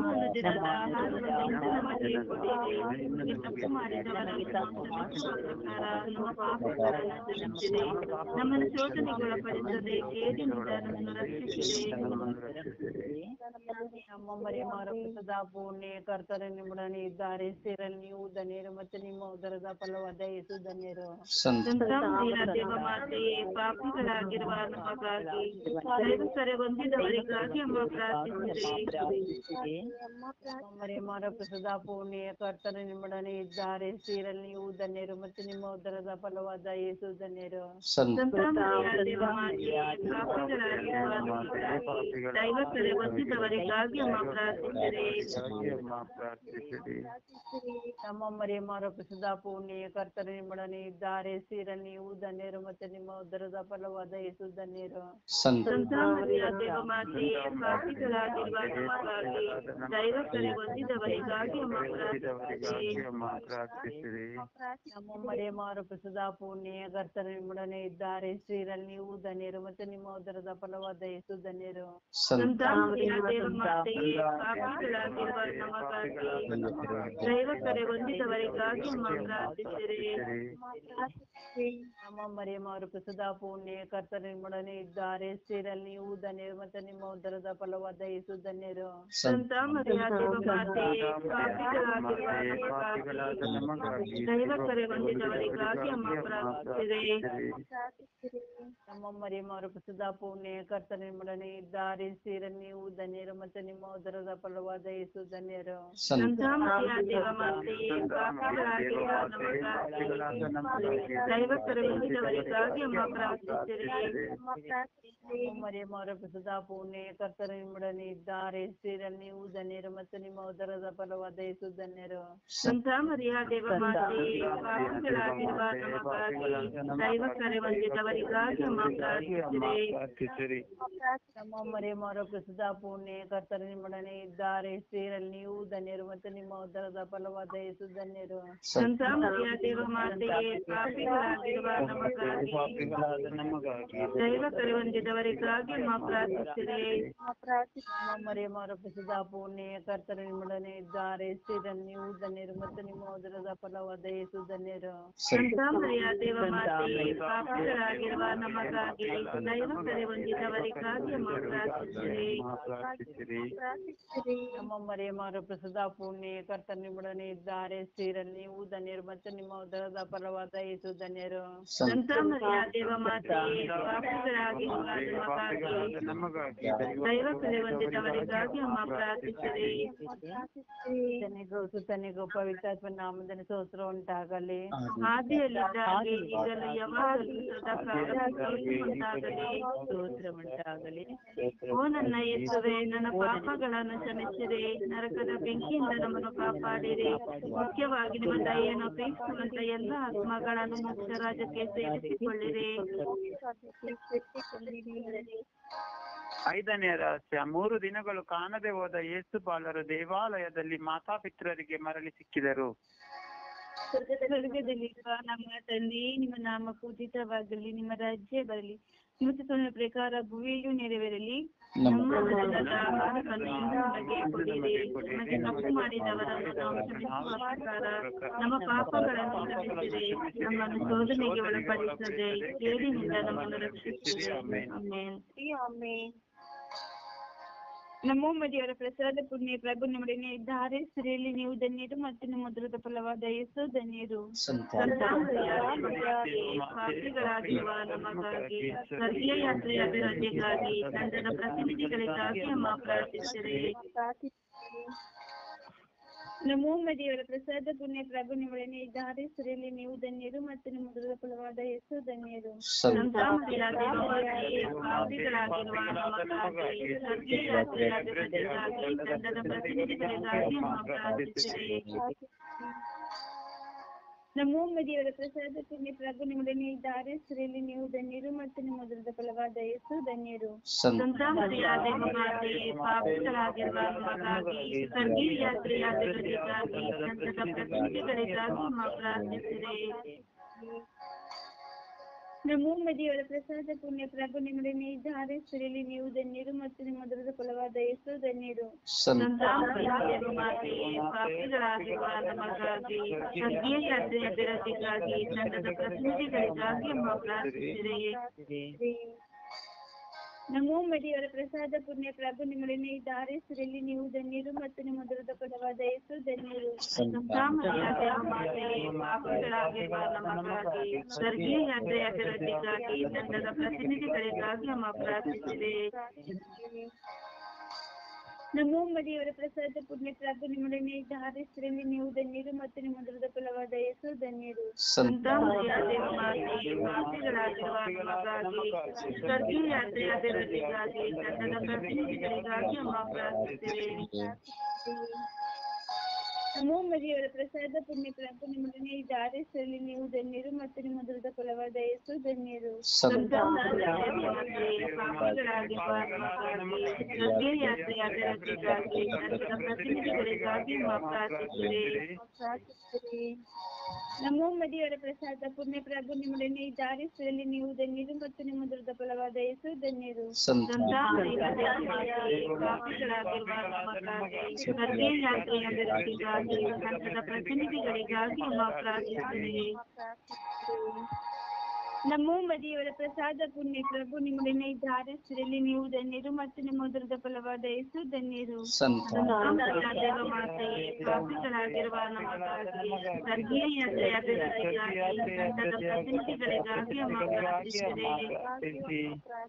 ಶೋಧನೆಗೊಳಪಡಿಸದೆ ಕೇಡಿನಿಂದ ನಮ್ಮನ್ನು ರಕ್ಷಿಸಿರಿ. ನಮ್ಮ ಮರಿಯಮ್ಮರ ಪ್ರಸಾದ ಪೂರ್ಣೆ ಕರ್ತನ ನಿಮ್ಮೊಡನೆ ಇದ್ದಾರೆ, ಸ್ತ್ರೀಯರಲ್ಲಿ ನೀವು ಧನ್ಯರು ಮತ್ತು ನಿಮ್ಮ ಉದರದ ಫಲವಾದ ಯೇಸು ಧನ್ಯರು. ಸಂತ ಮರಿಯ ದೇವಮಾತೆಯೇ, ಪಾಪಿಗಳಾಗಿರುವ ನಮಗಾಗಿ ದೈವಕರ ಹೊಂದಿದವರಿಗಾಗಿ ಅಮ್ಮ ಪ್ರಾರ್ಥಿಸಿರಿ. ಮರಿಯಮ್ಮರ ಪ್ರಸಾದ ಪೂರ್ಣೆ ಕರ್ತನ ನಿಮ್ಮೊಡನೆ ಇದ್ದಾರೆ, ಸ್ತ್ರೀಯರಲ್ಲಿ ನೀವು ಧನ್ಯರು ಮತ್ತು ನಿಮ್ಮ ಉದರದ ಫಲವಾದ ಯೇಸು ಧನ್ಯರು. ಸಂತ ಮರಿಯ ದೇವಮಾತೆಯೇ, ಪಾಪಿಗಳಾಗಿರುವ ನಮಗಾಗಿ ದೈವಕರ ಹೊಂದಿದವರಿಗಾಗಿ ಅಮ್ಮ ಪ್ರಾರ್ಥಿಸಿರಿ. ನಮ್ಮ ಮರಿಯಮ್ಮರ ಪ್ರಸಾದ ಪೂರ್ಣೆ ಕರ್ತನ ನಿಮ್ಮೊಡನೆ ಇದ್ದಾರೆ, ಸ್ತ್ರೀಯರಲ್ಲಿ ನೀವು ಧನ್ಯರು ಮತ್ತು ನಿಮ್ಮ ಉದರದ ಫಲವಾದ ಯೇಸು ಧನ್ಯರು. ಸಂತ ಮರಿಯ ದೇವಮಾತೆಯೇ, ಪಾಪಿಗಳಾಗಿರುವ ನಮಗಾಗಿ ದೈವಕರ ಹೊಂದಿದವರಿಗಾಗಿ ಅಮ್ಮ ಪ್ರಾರ್ಥಿಸಿರಿ. ನಮ್ಮ ಮರಿಯಮ್ಮರ ಪ್ರಸಾದ ಪೂರ್ಣೆ ಕರ್ತನ ನಿಮ್ಮೊಡನೆ ಇದ್ದಾರೆ, ಸ್ತ್ರೀಯರಲ್ಲಿ ನೀವು ಧನ್ಯರು ಮತ್ತು ನಿಮ್ಮ ಉದರದ ಫಲವಾದ ಯೇಸು ಧನ್ಯರು. ಸಂತ ಮರಿಯ ದೇವಮಾತೆಯೇ, ಪಾಪಿಗಳಾಗಿರುವ ನಮಗಾಗಿ ದೈವಕರ ಹೊಂದಿದವರಿಗಾಗಿ ಅಮ್ಮ ಪ್ರಾರ್ಥಿಸಿರಿ. ನಮ್ಮ ಮರಿಯಮ್ಮ ಅವರು ಪ್ರಸದ ಪುಣ್ಯ ಕರ್ತನ ನಿಮ್ಮೊಡನೆ ಇದ್ದಾರೆ, ಸ್ತ್ರೀಯರಲ್ಲಿ ನೀವು ಧನ್ಯರು ಮತ್ತು ನಿಮ್ಮ ಉದರದ ಫಲವಾದ ಯೇಸು ಧನ್ಯರು. ಸಂತ ಮರಿಯ ದೇವಮಾತೆ, ಪಾಪಿಗಳಾಗಿರುವ ನಮಗಾಗಿ ದೈವ ಕರೆ ಹೊಂದಿದವರಿಗಾಗಿ ಅಮ್ಮ ಪ್ರಾರ್ಥಿಸಿರಿ. ನಮ್ಮ ಮರಿಯಮ್ಮ ಅವರು ಪ್ರಸದ ಪುಣ್ಯ ಕರ್ತನ ನಿಮ್ಮೊಡನೆ ಇದ್ದಾರೆ, ಸ್ತ್ರೀಯರಲ್ಲಿ ನೀವು ಧನ್ಯರು ಮತ್ತು ನಿಮ್ಮ ಉದರದ ಫಲವಾದ ಯೇಸು ಧನ್ಯರು. ಸಂತ ಮರಿಯ ದೇವಮಾತೆ, ಪಾಪಿಗಳಾಗಿರುವ ನಮಗಾಗಿ ದೈವ ಕರೆ ಹೊಂದಿದವರಿಗಾಗಿ ಅಮ್ಮ ಪ್ರಾರ್ಥಿಸಿರಿ. ಮರಿಯಮ್ಮ ಅವರ ಪ್ರಸದ ಪುಣ್ಯ ಕರ್ತನ ನಿಮ್ಮೊಡನೆ ಇದ್ದಾರೆ, ಸ್ತ್ರೀಯರಲ್ಲಿ ನೀವು ಧನ್ಯರು ಮತ್ತು ನಿಮ್ಮ ಉದರದ ಫಲವಾದ ಯೇಸು ಧನ್ಯರು. ಸಂತ ಮರಿಯ ದೇವಮಾತೆ, ಪಾಪಿಗಳಾಗಿರುವ ನಮಗಾಗಿ ದೈವ ಕರೆ ಹೊಂದಿದವರಿಗಾಗಿ ಅಮ್ಮ ಪ್ರಾರ್ಥಿಸಿರಿ. ನಮ್ಮ ಮರಿಯಮ್ಮ ಅವರ ಪ್ರಸದ ಪುಣ್ಯ ಕರ್ತನ ನಿಮ್ಮೊಡನೆ ಇದ್ದಾರೆ, ಸ್ತ್ರೀಯರಲ್ಲಿ ನೀವು ಧನ್ಯರು ಮತ್ತು ನಿಮ್ಮ ಉದರದ ಫಲವಾದ ಯೇಸು ಧನ್ಯರು. ಸಂತ ಮರಿಯ ದೇವಮಾತೆ, ಪಾಪಿಗಳಾಗಿರುವ ನಮಗಾಗಿ ದೈವ ಕರೆ ಹೊಂದಿದವರಿಗಾಗಿ ಅಮ್ಮ ಪ್ರಾರ್ಥಿಸಿರಿ. ನಮ್ಮ ಮರಿಯಮ್ಮ ಅವರ ಪ್ರಸದ ಪುಣ್ಯ ಕರ್ತನ ನಿಮ್ಮೊಡನೆ ಇದ್ದಾರೆ, ಸ್ತ್ರೀಯರಲ್ಲಿ ನೀವು ಧನ್ಯರು ಮತ್ತು ನಿಮ್ಮ ಉದರದ ಫಲವಾದ ಯೇಸು ಧನ್ಯರು. ಸಂತ ಮರಿಯ ದೇವಮಾತೆ, ಪಾಪಿಗಳಾಗಿರುವ ನಮಗಾಗಿ ದೈವ ಕರೆ ಹೊಂದಿದವರಿಗಾಗಿ ಅಮ್ಮ ಪ್ರಾರ್ಥಿಸಿರಿ. ನಮ್ಮ ಮರಿಯಮ್ಮ ಅವರ ಪ್ರಸದ ಪುಣ್ಯ ಕರ್ತನ ನಿಮ್ಮೊಡನೆ ಇದ್ದಾರೆ, ಸ್ತ್ರೀಯರಲ್ಲಿ ನೀವು ಧನ್ಯರು ಮತ್ತು ನಿಮ್ಮ ಉದರದ ಫಲವಾದ ಯೇಸು ಧನ್ಯರು. ಸಂತ ಮರಿಯ ದೇವಮಾತೆ, ಪಾಪಿಗಳಾಗಿರುವ ನಮಗಾಗಿ ದೈವ ಕರೆ ಹೊಂದಿದವರಿಗಾಗಿ ಅಮ್ಮ ಪ್ರಾರ್ಥಿಸಿರಿ. ತನಿಗೂ ಸುತನಿಗೂ ಪವಿತ್ರಾತ್ಮ ನಾಮದಲ್ಲಿ ಸ್ತೋತ್ರ ಉಂಟಾಗಲಿ. ಆದಿಯಲ್ಲಿದ್ದಾಗೆ ಈಗಲೂ ಯಾವಾಗಲೂ ಸದಾ ಕಾಲದಲ್ಲಿ ಉಂಟಾಗಲಿ. ಸ್ತೋತ್ರ ಉಂಟಾಗಲಿ. ಓ ನನ್ನ ಯೇಸುವೆ, ನನ್ನ ಪಾಪಗಳನ್ನು ಕ್ಷಮಿಸಿರಿ, ನರಕದ ಬೆಂಕಿಯಿಂದ ನಮ್ಮನ್ನು ಕಾಪಾಡಿರಿ. ಮುಖ್ಯವಾಗಿ ನಿಮ್ಮ ದಯೆಯನ್ನು ಅಪೇಕ್ಷಿಸುವಂತ ಎಲ್ಲ ಆತ್ಮಗಳನ್ನು ಮುಖ್ಯ ರಾಜ್ಯಕ್ಕೆ ಸೇರಿಸಿಕೊಳ್ಳಿರಿ. ಐದನೇ ರಹಸ್ಯ, ಮೂರು ದಿನಗಳು ಕಾಣದೆ ಹೋದ ಯೇಸು ಬಾಲರು ದೇವಾಲಯದಲ್ಲಿ ಮಾತಾಪಿತರರಿಗೆ ಮರಳಿ ಸಿಕ್ಕಿದರು. ಸ್ವರ್ಗದಲ್ಲಿರುವ ನಮ್ಮ ತಂದೆ, ನಿಮ್ಮ ನಾಮ ಪೂಜಿತವಾಗಲಿ, ನಿಮ್ಮ ರಾಜ್ಯ ಬರಲಿ, ನಿಮ್ಮ ಚಿತ್ತದ ಪ್ರಕಾರ ಭೂಮಿಯು ನೆರವೇರಲಿ. ನಮ್ಮ ದಿನದ ಆಹಾರವನ್ನು ಇಂದು ನಮಗೆ ಕೊಡಿರಿ. ನಮಗೆ ತಪ್ಪು ಮಾಡಿದವರನ್ನು ನಾವು ಕ್ಷಮಿಸುವ ಪ್ರಕಾರ ನಮ್ಮ ಪಾಪಗಳನ್ನು ಕ್ಷಮಿಸಿರಿ. ನಮ್ಮನ್ನು ಶೋಧನೆಗೆ ಒಳಪಡಿಸದೆ ಕೇಡಿನಿಂದ ನಮ್ಮನ್ನು ರಕ್ಷಿಸಿರಿ. ಆಮೆನ್. ನಮೋ ಮರಿಯವರ ಪ್ರಸಾದ ಪುಣ್ಯ ಪ್ರಭು ನಿಮ್ಮೊಡನೆ ಇದ್ದಾರೆ, ಸ್ತ್ರೀಯಲ್ಲಿ ನೀವು ಧನ್ಯರು ಮತ್ತು ನಿಮ್ಮ ಉದರದ ಫಲವಾದ ಯೇಸು ಧನ್ಯರು. ಸಂತ ಮರಿಯ ದೇವಮಾತೆ, ಪಾಪಿಗಳಾಗಿರುವ ನಮಗಾಗಿ ಸ್ವರ್ಗೀಯ ಯಾತ್ರೆಯ ಅಭಿವೃದ್ಧಿಗಾಗಿ ತಂಡದ ಪ್ರತಿನಿಧಿಗಳಿಗಾಗಿ ಅಮ್ಮ ಪ್ರಾರ್ಥಿಸಿರಿ. ನಮೋ ಮರಿಯವರ ಪ್ರಸಾದ ಪುಣ್ಯ ಪ್ರಭು ನಿಮ್ಮೊಡನೆ ಇದ್ದಾರೆ, ಸ್ತ್ರೀಯಲ್ಲಿ ನೀವು ಧನ್ಯರು ಮತ್ತು ನಿಮ್ಮ ಉದರದ ಫಲವಾದ ಯೇಸು ಧನ್ಯರು. ಸಂತ ಮರಿಯ ದೇವಮಾತೆ, ಪಾಪಿಗಳಾಗಿರುವ ನಮಗಾಗಿ ಸ್ವರ್ಗೀಯ ಯಾತ್ರೆಯ ಅಭಿವೃದ್ಧಿಗಾಗಿ ತಂಡದ ಪ್ರತಿನಿಧಿಗಳಿಗಾಗಿ ಅಮ್ಮ ಪ್ರಾರ್ಥಿಸಿರಿ. ನಮೋ ಮರಿಯವರ ಪ್ರಸಾದ ಪುಣ್ಯ ಪ್ರಭು ನಿಮ್ಮೊಡನೆ ಇದ್ದಾರೆ, ಸ್ತ್ರೀಯಲ್ಲಿ ನೀವು ಧನ್ಯರು ಮತ್ತು ನಿಮ್ಮ ಉದರದ ಫಲವಾದ ಯೇಸು ಧನ್ಯರು. ಸಂತ ಮರಿಯ ದೇವಮಾತೆ, ಪಾಪಿಗಳಾಗಿರುವ ನಮಗಾಗಿ ಸ್ವರ್ಗೀಯ ಯಾತ್ರೆಯ ಅಭಿವೃದ್ಧಿಗಾಗಿ ತಂಡದ ಪ್ರತಿನಿಧಿಗಳಿಗಾಗಿ ಅಮ್ಮ ಪ್ರಾರ್ಥಿಸಿರಿ. ನಮೋ ಮರಿಯವರ ಪ್ರಸಾದ ಪುಣ್ಯ ಪ್ರಭು ನಿಮ್ಮೊಡನೆ ಇದ್ದಾರೆ, ಸ್ತ್ರೀಯಲ್ಲಿ ನೀವು ಧನ್ಯರು ಮತ್ತು ನಿಮ್ಮ ಉದರದ ಫಲವಾದ ಯೇಸು ಧನ್ಯರು. ಸಂತ ಮರಿಯ ದೇವಮಾತೆ, ಪಾಪಿಗಳಾಗಿರುವ ನಮಗಾಗಿ ಸ್ವರ್ಗೀಯ ಯಾತ್ರೆಯ ಅಭಿವೃದ್ಧಿಗಾಗಿ ತಂಡದ ಪ್ರತಿನಿಧಿಗಳಿಗಾಗಿ ಅಮ್ಮ ಪ್ರಾರ್ಥಿಸಿರಿ. ನಮೋ ಮರಿಯವರ ಪ್ರಸಾದ ಪುಣ್ಯ ಪ್ರಭು ನಿಮ್ಮೊಡನೆ ಇದ್ದಾರೆ, ಸ್ತ್ರೀಯಲ್ಲಿ ನೀವು ಧನ್ಯರು ಮತ್ತು ನಿಮ್ಮ ಉದರದ ಫಲವಾದ ಯೇಸು ಧನ್ಯರು. ಸಂತ ಮರಿಯ ದೇವಮಾತೆ, ಪಾಪಿಗಳಾಗಿರುವ ನಮಗಾಗಿ ಸ್ವರ್ಗೀಯ ಯಾತ್ರೆಯ ಅಭಿವೃದ್ಧಿಗಾಗಿ ತಂಡದ ಪ್ರತಿನಿಧಿಗಳಿಗಾಗಿ ಅಮ್ಮ ಪ್ರಾರ್ಥಿಸಿರಿ. ನಮೋ ಮರಿಯವರ ಪ್ರಸಾದ ಪುಣ್ಯ ಪ್ರಭು ನಿಮ್ಮೊಡನೆ ಇದ್ದಾರೆ, ಸ್ತ್ರೀಯಲ್ಲಿ ನೀವು ಧನ್ಯರು ಮತ್ತು ನಿಮ್ಮ ಉದರದ ಫಲವಾದ ಯೇಸು ಧನ್ಯರು. ಸಂತ ಮರಿಯ ದೇವಮಾತೆ, ಪಾಪಿಗಳಾಗಿರುವ ನಮಗಾಗಿ ಸ್ವರ್ಗೀಯ ಯಾತ್ರೆಯ ಅಭಿವೃದ್ಧಿಗಾಗಿ ತಂಡದ ಪ್ರತಿನಿಧಿಗಳಿಗಾಗಿ ಅಮ್ಮ ಪ್ರಾರ್ಥಿಸಿರಿ. ನಮೋ ಮರಿಯವರ ಪ್ರಸಾದ ಪುಣ್ಯ ಪ್ರಭು ನಿಮ್ಮೊಡನೆ ಇದ್ದಾರೆ, ಸ್ತ್ರೀಯಲ್ಲಿ ನೀವು ಧನ್ಯರು ಮತ್ತು ನಿಮ್ಮ ಉದರದ ಫಲವಾದ ಯೇಸು ಧನ್ಯರು. ಸಂತ ಮರಿಯ ದೇವಮಾತೆ, ಪಾಪಿಗಳಾಗಿರುವ ನಮಗಾಗಿ ಸ್ವರ್ಗೀಯ ಯಾತ್ರೆಯ ಅಭಿವೃದ್ಧಿಗಾಗಿ ತಂಡದ ಪ್ರತಿನಿಧಿಗಳಿಗಾಗಿ ಅಮ್ಮ ಪ್ರಾರ್ಥಿಸಿರಿ. ನಮೋ ಮರಿಯವರ ಪ್ರಸಾದ ಪುಣ್ಯ ಪ್ರಭು ನಿಮ್ಮೊಡನೆ ಇದ್ದಾರೆ, ಸ್ತ್ರೀಯಲ್ಲಿ ನೀವು ಧನ್ಯರು ಮತ್ತು ನಿಮ್ಮ ಉದರದ ಫಲವಾದ ಯೇಸು ಧನ್ಯರು. ಸಂತ ಮರಿಯ ದೇವಮಾತೆ, ಪಾಪಿಗಳಾಗಿರುವ ನಮಗಾಗಿ ಸ್ವರ್ಗೀಯ ಯಾತ್ರೆಯ ಅಭಿವೃದ್ಧಿಗಾಗಿ ಧಾರ್ಮಿಕ ಹಂತದ ಪ್ರತಿನಿಧಿಗಳಿಗಾಗಿ ಅಮ್ಮ ಪ್ರಾರ್ಥಿಸಿರಿ. ನಮೋ ಮರಿಯವರ ಪ್ರಸಾದ ಪುಣ್ಯ ಪ್ರಭು ನಿಮ್ಮೊಡನೆ ಇದ್ದಾರೆ, ಸ್ತ್ರೀಯಲ್ಲಿ ನೀವು ಧನ್ಯರು ಮತ್ತು ನಿಮ್ಮ ಉದರದ ಫಲವಾದ ಯೇಸು ಧನ್ಯರು. ಸಂತ ದೇವ ಮಾತೆಯೇ, ಪಾಪಿಗಳಾಗಿರುವ ನಮಗಾಗಿ ಸ್ವರ್ಗೀಯ ಯಾತ್ರೆಯ ಅಭಿವೃದ್ಧಿಗಾಗಿ ಹಂತದ ಪ್ರತಿನಿಧಿಗಳಿಗಾಗಿ ಅಮ್ಮ ಪ್ರಾರ್ಥಿಸಿರಿ.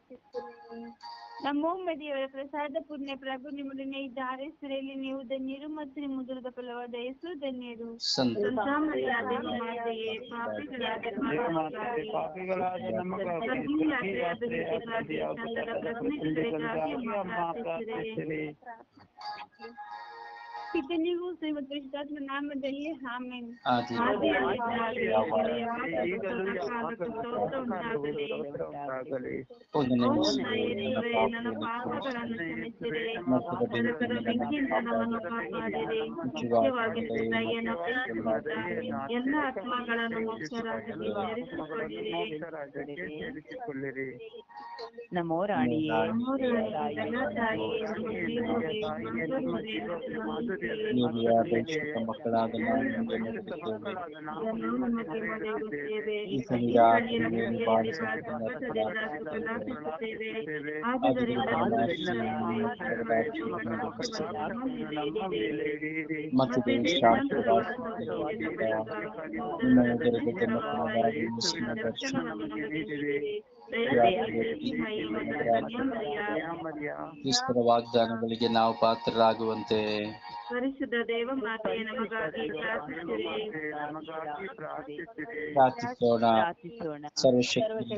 ನಮೋ ಮರಿಯವರ ಪ್ರಸಾದ ಪುಣ್ಯ ಪ್ರಭು ನಿಮ್ಮೊಡನೆ ಇದ್ದಾರೆ, ಸ್ತ್ರೀಯಲ್ಲಿ ನೀವು ಧನ್ಯರು ಮತ್ತು ನಿಮ್ಮ ಉದರದ ಫಲವಾದ ಯೇಸು ಧನ್ಯರು. ಸಂತ ದೇವ ಮಾತೆಯೇ, ಪಾಪಿಗಳಾಗಿರುವ ನಮಗಾಗಿ ಸ್ವರ್ಗೀಯ ಯಾತ್ರೆಯ ಅಭಿವೃದ್ಧಿಗಾಗಿ ಹಂತದ ಪ್ರತಿನಿಧಿಗಳಿಗಾಗಿ ಅಮ್ಮ ಪ್ರಾರ್ಥಿಸಿರಿ. ಪಿತನಿಗೂ ಮತ್ತು ಪರಿಶುದ್ಧಾತ್ಮ ನಾಮದಲ್ಲಿ ಆಮೆನ್. ಆದಿ ನನ್ನ ಪಾಪಗಳನ್ನು ಕ್ಷಮಿಸಿರಿ, ನರಕದ ಬೆಂಕಿಯಿಂದ ನಮ್ಮನ್ನು ಕಾಪಾಡಿರಿ, ಮುಖ್ಯವಾಗಿ ದಯೆಯನ್ನು ಪ್ರೀತಿಸಿರಿ, ಎಲ್ಲ ಆತ್ಮಗಳನ್ನು ಮೋಕ್ಷರಾಜ್ಯಕ್ಕೆ ಸೇರಿಸಿಕೊಳ್ಳಿರಿ. ನಮೋ ರಾಣಿಯೇ, ಎಲ್ಲ ತಾಯಿಯೇ, ನೀನು ಅಪೇಕ್ಷಿತ ಮಕ್ಕಳಾದ ನಾವು ಈ ಸಂಜೆ ಮತ್ತು ಕ್ರಿಸ್ತರ ವಾಗ್ದಾನಗಳಿಗೆ ನಾವು ಪಾತ್ರರಾಗುವಂತೆ ಪರಿಶುದ್ಧ ದೇವ ಮಾತೆಯ ನಮಗಾಗಿ ಪ್ರಾರ್ಥಿಸೋಣ. ಸರ್ವಶಕ್ತಿ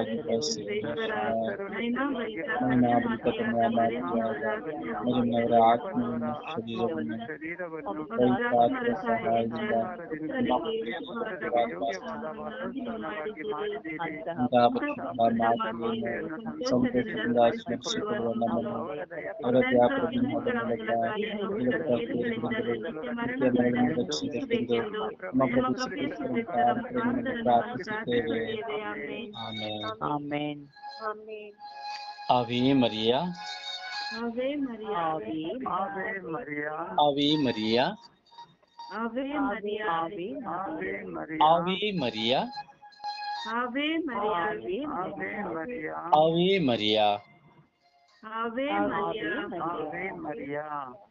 ಮರಿಯಮ್ಮನವರ ಆತ್ಮವನ್ನು ಶರೀರವನ್ನು ಪವಿತ್ರಾತ್ಮರ ಸಹಾಯದಿಂದ ಸಂತೋಷದಿಂದ ಸ್ಮರಿಸಿಕೊಳ್ಳುವ ನಮ್ಮನ್ನು ಅವರ ಪ್ರಾರ್ಥಿಸುತ್ತೇವೆ. Amen. Ave Maria, Ave Maria, Ave Maria, Ave Maria, Ave Maria, Ave Maria, Ave Maria, Ave Maria, Ave Maria, Ave Maria, Ave Maria, Ave Maria.